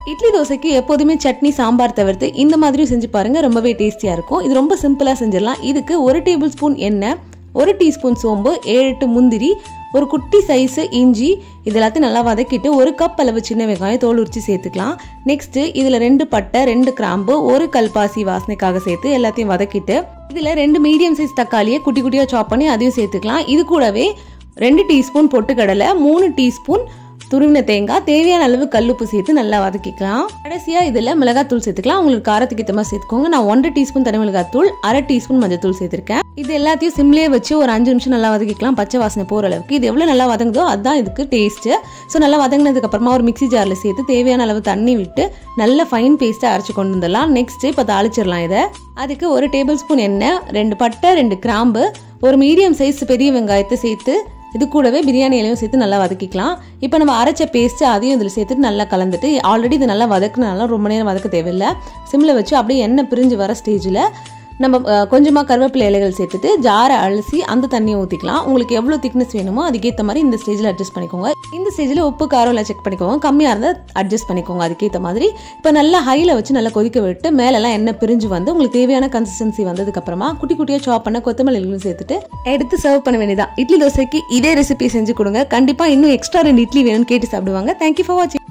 இட்லி தோசைக்கு எப்போதுமே சட்னி சாம்பார் தவிர்த்து இந்த மாதிரி செஞ்சு பாருங்க, ரொம்பவே டேஸ்டியா இருக்கும். இது ரொம்ப சிம்பிளா செஞ்சிடலாம். இதுக்கு 1 டேபிள் ஸ்பூன் எண்ணெய், 1 டீஸ்பூன் சோம்பு, 7-8 முந்திரி, ஒரு குட்டி சைஸ் இஞ்சி, இது எல்லாத்தையும் நல்லா வதக்கிட்டு 1 கப் அளவு சின்ன வெங்காயம் தோல் உரிச்சு சேர்த்துக்கலாம். நெக்ஸ்ட் இதுல 2 பட்டை, 2 கிராம்பு, 1 கல்பாசி வாசனைக்காக சேர்த்து எல்லாத்தையும் வதக்கிட்டு இதுல 2 மீடியம் சைஸ் தக்காளியை குட்டி குட்டியா சாப் பண்ணி அதையும் சேர்த்துக்கலாம். இது கூடவே 2 டீஸ்பூன் பொட்டுக்கடலை, 3 டீஸ்பூன் துருவின தேங்காய், தேவையான அளவு கல்லுப்பு சேர்த்து நல்லா வதக்கிக்கலாம். கடைசியா இதுல மிளகாத்தூள் சேர்த்துக்கலாம். உங்களுக்கு காரத்துக்கு ஏற்ற மாதிரி சேர்த்துக்கோங்க. நான் 1 டீஸ்பூன் தனி மிளகாத்தூள், 1/2 டீஸ்பூன் மஞ்சத்தூள் சேர்த்திருக்கேன். இது எல்லாத்தையும் சிம்லேயே வச்சு ஒரு 5 நிமிஷம் நல்லா வதக்கிக்கலாம், பச்சை வாசனை போற அளவுக்கு. இது எவ்வளவு நல்லா வதங்குதோ அதுதான் இதுக்கு டேஸ்ட். ஸோ நல்லா வதங்கினதுக்கு அப்புறமா ஒரு மிக்ஸி ஜார்ல சேர்த்து தேவையான அளவு தண்ணி விட்டு நல்ல ஃபைன் பேஸ்டா அரைச்சு கொண்டு வந்துடலாம். நெக்ஸ்ட் இப்போ தாளிச்சிடலாம். இதை அதுக்கு 1 டேபிள் ஸ்பூன் எண்ணெய், 2 பட்டை, 2 கிராம்பு, ஒரு மீடியம் சைஸ் பெரிய வெங்காயத்தை சேர்த்து இது கூடவே பிரியாணி இலையும் சேர்த்து நல்லா வதக்கிக்கலாம். இப்போ நம்ம அரைச்ச பேஸ்ட் அதையும் இதில் சேர்த்துட்டு நல்லா கலந்துட்டு, ஆல்ரெடி இது நல்லா வதக்குனால ரொம்ப நேரம் வதக்க தேவையில்லை. சிம்மில் வச்சு அப்படியே எண்ணெய் பிரிஞ்சு வர ஸ்டேஜில் நம்ம கொஞ்சமாக கருவேப்பிலை இலைகள் சேர்த்துட்டு ஜாரை அலசி அந்த தண்ணியை ஊற்றிக்கலாம். உங்களுக்கு எவ்வளோ திக்னஸ் வேணுமோ அதுக்கேற்ற மாதிரி இந்த ஸ்டேஜில் அட்ஜஸ்ட் பண்ணிக்கோங்க. இந்த ஸ்டேஜில் உப்பு காரம் எல்லாம் செக் பண்ணிக்கோங்க, கம்மியாக இருந்தால் அட்ஜஸ்ட் பண்ணிக்கோங்க அதுக்கேற்ற மாதிரி. இப்போ நல்லா ஹையில் வச்சு நல்லா கொதிக்க விட்டு மேலெல்லாம் எண்ணெய் பிரிஞ்சு வந்து உங்களுக்கு தேவையான கன்சிஸ்டன்சி வந்ததுக்கப்புறமா குட்டி குட்டியாக சாப் பண்ண கொத்தமல்லி இலைகளும் சேர்த்துட்டு எடுத்து சர்வ் பண்ண வேண்டியதான். இட்லி தோசைக்கு இதே ரெசிபி செஞ்சு கொடுங்க. கண்டிப்பாக இன்னும் எக்ஸ்ட்ரா 2 இட்லி வேணும்னு கேட்டு சாப்பிடுவாங்க. தேங்க்யூ ஃபார் வாட்சிங்.